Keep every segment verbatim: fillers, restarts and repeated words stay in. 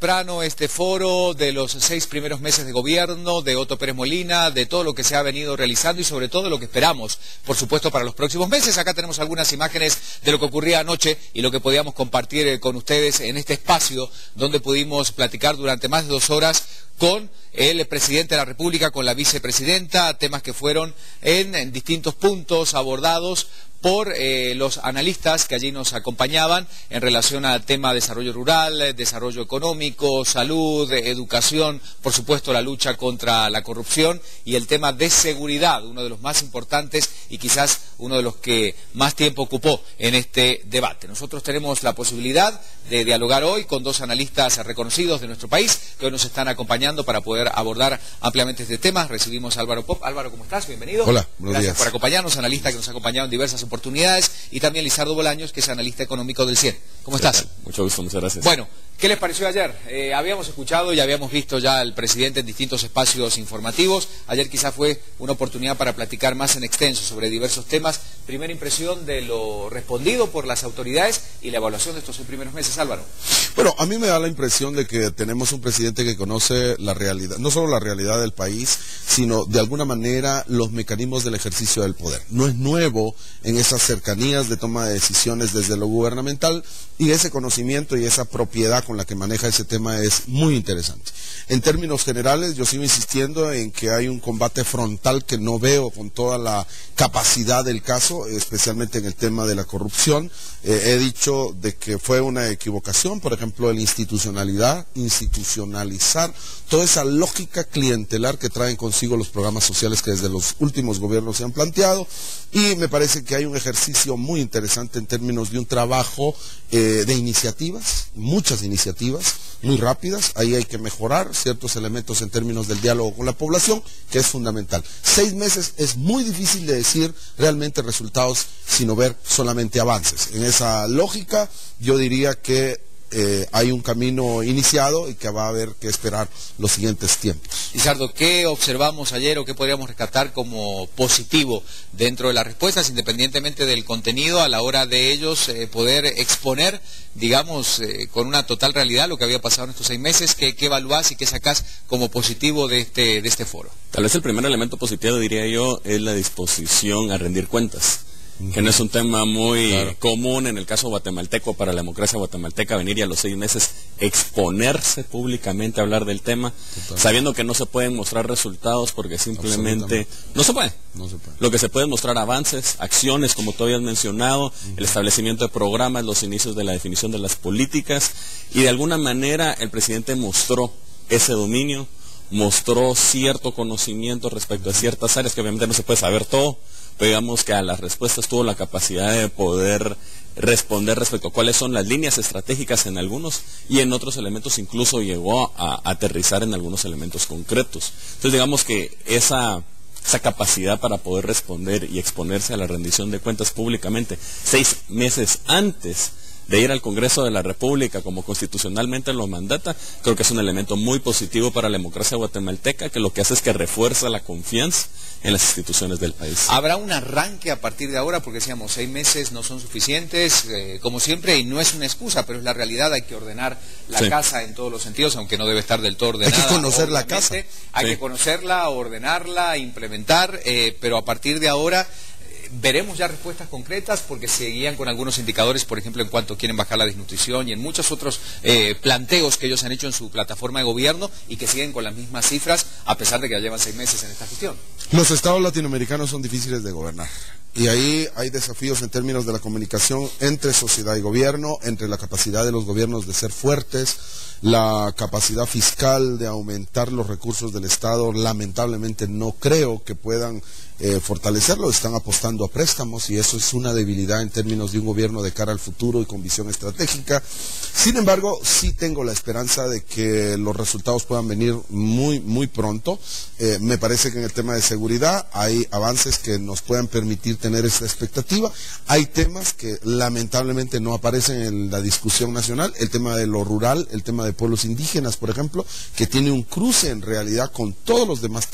temprano este foro de los seis primeros meses de gobierno de Otto Pérez Molina, de todo lo que se ha venido realizando y sobre todo lo que esperamos, por supuesto, para los próximos meses. Acá tenemos algunas imágenes de lo que ocurría anoche y lo que podíamos compartir con ustedes en este espacio donde pudimos platicar durante más de dos horas con el presidente de la República, con la vicepresidenta, temas que fueron en, en distintos puntos abordados por eh, los analistas que allí nos acompañaban en relación al tema desarrollo rural, desarrollo económico, salud, educación, por supuesto la lucha contra la corrupción y el tema de seguridad, uno de los más importantes y quizás uno de los que más tiempo ocupó en este debate. Nosotros tenemos la posibilidad de dialogar hoy con dos analistas reconocidos de nuestro país que hoy nos están acompañando para poder abordar ampliamente este tema. Recibimos a Álvaro Pop. Álvaro, ¿cómo estás? Bienvenido. Hola, buenos Gracias días. por acompañarnos, analista que nos ha acompañado en diversas oportunidades, y también Lizardo Bolaños, que es analista económico del CIEN. ¿Cómo estás? Mucho gusto, muchas gracias. Bueno, ¿qué les pareció ayer? Eh, habíamos escuchado y habíamos visto ya al presidente en distintos espacios informativos. Ayer quizás fue una oportunidad para platicar más en extenso sobre diversos temas. Primera impresión de lo respondido por las autoridades y la evaluación de estos seis primeros meses, Álvaro. Bueno, a mí me da la impresión de que tenemos un presidente que conoce la realidad, no solo la realidad del país, sino de alguna manera los mecanismos del ejercicio del poder. No es nuevo en esas cercanías de toma de decisiones desde lo gubernamental, y ese conocimiento y esa propiedad con la que maneja ese tema es muy interesante. En términos generales, yo sigo insistiendo en que hay un combate frontal que no veo con toda la capacidad del caso, especialmente en el tema de la corrupción. Eh, he dicho de que fue una equivocación, por ejemplo, el institucionalidad, institucionalizar toda esa lógica clientelar que traen consigo los programas sociales que desde los últimos gobiernos se han planteado, y me parece que hay un ejercicio muy interesante en términos de un trabajo eh, de iniciativas, muchas iniciativas, muy rápidas. Ahí hay que mejorar ciertos elementos en términos del diálogo con la población, que es fundamental. Seis meses es muy difícil de decir realmente resultados, sino ver solamente avances. En esa lógica, yo diría que Eh, hay un camino iniciado y que va a haber que esperar los siguientes tiempos. Lizardo, ¿qué observamos ayer o qué podríamos rescatar como positivo dentro de las respuestas, independientemente del contenido, a la hora de ellos eh, poder exponer, digamos, eh, con una total realidad lo que había pasado en estos seis meses? ¿Qué, qué evaluás y qué sacás como positivo de este, de este foro? Tal vez el primer elemento positivo, diría yo, es la disposición a rendir cuentas, que no es un tema muy claro. común en el caso guatemalteco para la democracia guatemalteca, venir y a los seis meses exponerse públicamente a hablar del tema, Total. sabiendo que no se pueden mostrar resultados porque simplemente no se puede. No se puede. Lo que se puede es mostrar avances, acciones, como tú habías mencionado, uh-huh. el establecimiento de programas, los inicios de la definición de las políticas, y de alguna manera el presidente mostró ese dominio, mostró cierto conocimiento respecto a ciertas áreas, que obviamente no se puede saber todo, pero digamos que a las respuestas tuvo la capacidad de poder responder respecto a cuáles son las líneas estratégicas en algunos, y en otros elementos incluso llegó a, a aterrizar en algunos elementos concretos. Entonces digamos que esa, esa capacidad para poder responder y exponerse a la rendición de cuentas públicamente seis meses antes de ir al Congreso de la República como constitucionalmente lo mandata, creo que es un elemento muy positivo para la democracia guatemalteca, que lo que hace es que refuerza la confianza en las instituciones del país. ¿Habrá un arranque a partir de ahora? Porque decíamos, seis meses no son suficientes, eh, como siempre, y no es una excusa, pero es la realidad. Hay que ordenar la sí. casa en todos los sentidos, aunque no debe estar del todo ordenada. Hay que conocer la casa. Hay sí. que conocerla, ordenarla, implementar, eh, pero a partir de ahora veremos ya respuestas concretas, porque seguían con algunos indicadores, por ejemplo, en cuanto quieren bajar la desnutrición y en muchos otros eh, planteos que ellos han hecho en su plataforma de gobierno y que siguen con las mismas cifras, a pesar de que ya llevan seis meses en esta gestión. Los estados latinoamericanos son difíciles de gobernar. Y ahí hay desafíos en términos de la comunicación entre sociedad y gobierno, entre la capacidad de los gobiernos de ser fuertes, la capacidad fiscal de aumentar los recursos del Estado. Lamentablemente no creo que puedan eh, fortalecerlo, están apostando a préstamos, y eso es una debilidad en términos de un gobierno de cara al futuro y con visión estratégica. Sin embargo, sí tengo la esperanza de que los resultados puedan venir muy, muy pronto. Eh, me parece que en el tema de seguridad hay avances que nos puedan permitir tener esta expectativa. Hay temas que lamentablemente no aparecen en la discusión nacional, el tema de lo rural, el tema de pueblos indígenas, por ejemplo, que tiene un cruce en realidad con todos los demás temas,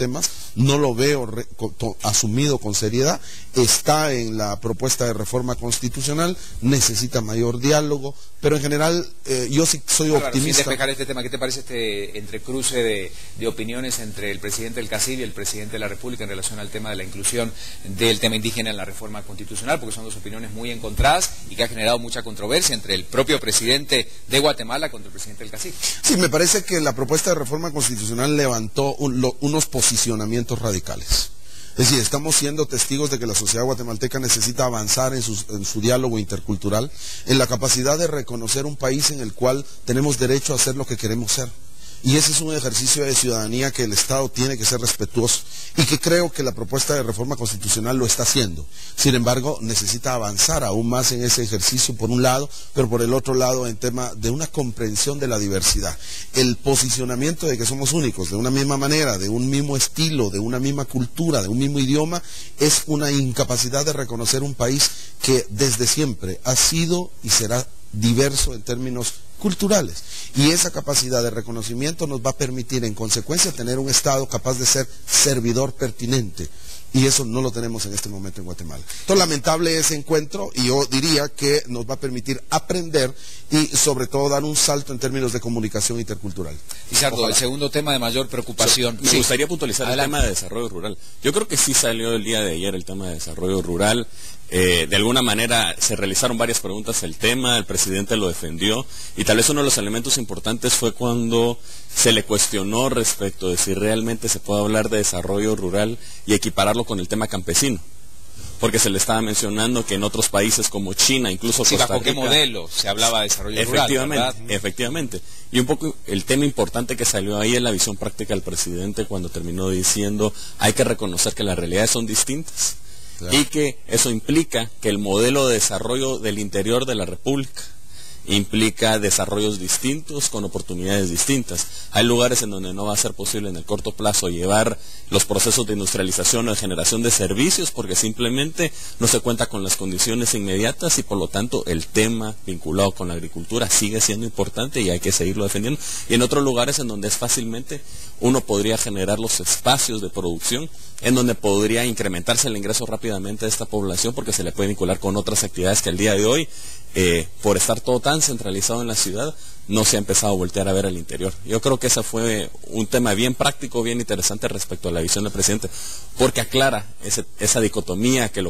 no lo veo re, co, to, asumido con seriedad, está en la propuesta de reforma constitucional, necesita mayor diálogo, pero en general eh, yo sí soy Álvaro, optimista. Sin despejar este tema, ¿qué te parece este entrecruce de, de opiniones entre el presidente del CACIL y el presidente de la República en relación al tema de la inclusión del tema indígena en la reforma constitucional? Porque son dos opiniones muy encontradas y que ha generado mucha controversia entre el propio presidente de Guatemala contra el presidente del CACIL. Sí, me parece que la propuesta de reforma constitucional levantó un, lo, unos posicionamientos radicales. Es decir, estamos siendo testigos de que la sociedad guatemalteca necesita avanzar en su, en su diálogo intercultural, en la capacidad de reconocer un país en el cual tenemos derecho a ser lo que queremos ser. Y ese es un ejercicio de ciudadanía que el Estado tiene que ser respetuoso y que creo que la propuesta de reforma constitucional lo está haciendo. Sin embargo, necesita avanzar aún más en ese ejercicio por un lado, pero por el otro lado en tema de una comprensión de la diversidad. El posicionamiento de que somos únicos, de una misma manera, de un mismo estilo, de una misma cultura, de un mismo idioma, es una incapacidad de reconocer un país que desde siempre ha sido y será diverso en términos culturales, y esa capacidad de reconocimiento nos va a permitir en consecuencia tener un Estado capaz de ser servidor pertinente, y eso no lo tenemos en este momento en Guatemala. Entonces, lamentable ese encuentro, y yo diría que nos va a permitir aprender y sobre todo dar un salto en términos de comunicación intercultural. Lizardo, el segundo tema de mayor preocupación. So, me sí. gustaría puntualizar Adelante. el tema de desarrollo rural. Yo creo que sí salió el día de ayer el tema de desarrollo rural. Eh, de alguna manera se realizaron varias preguntas al tema, el presidente lo defendió, y tal vez uno de los elementos importantes fue cuando se le cuestionó respecto de si realmente se puede hablar de desarrollo rural y equipararlo con el tema campesino. Porque se le estaba mencionando que en otros países como China, incluso sí, Costa ¿bajo Rica, qué modelo se hablaba de desarrollo efectivamente, rural? ¿verdad? Efectivamente. Y un poco el tema importante que salió ahí es la visión práctica del presidente cuando terminó diciendo hay que reconocer que las realidades son distintas. Claro. Y que eso implica que el modelo de desarrollo del interior de la República implica desarrollos distintos con oportunidades distintas. Hay lugares en donde no va a ser posible en el corto plazo llevar los procesos de industrialización o de generación de servicios porque simplemente no se cuenta con las condiciones inmediatas y por lo tanto el tema vinculado con la agricultura sigue siendo importante y hay que seguirlo defendiendo. Y en otros lugares en donde es fácilmente uno podría generar los espacios de producción en donde podría incrementarse el ingreso rápidamente de esta población porque se le puede vincular con otras actividades que al día de hoy, eh, por estar todo tan centralizado en la ciudad, no se ha empezado a voltear a ver al interior. Yo creo que ese fue un tema bien práctico, bien interesante respecto a la visión del presidente, porque aclara ese, esa dicotomía que lo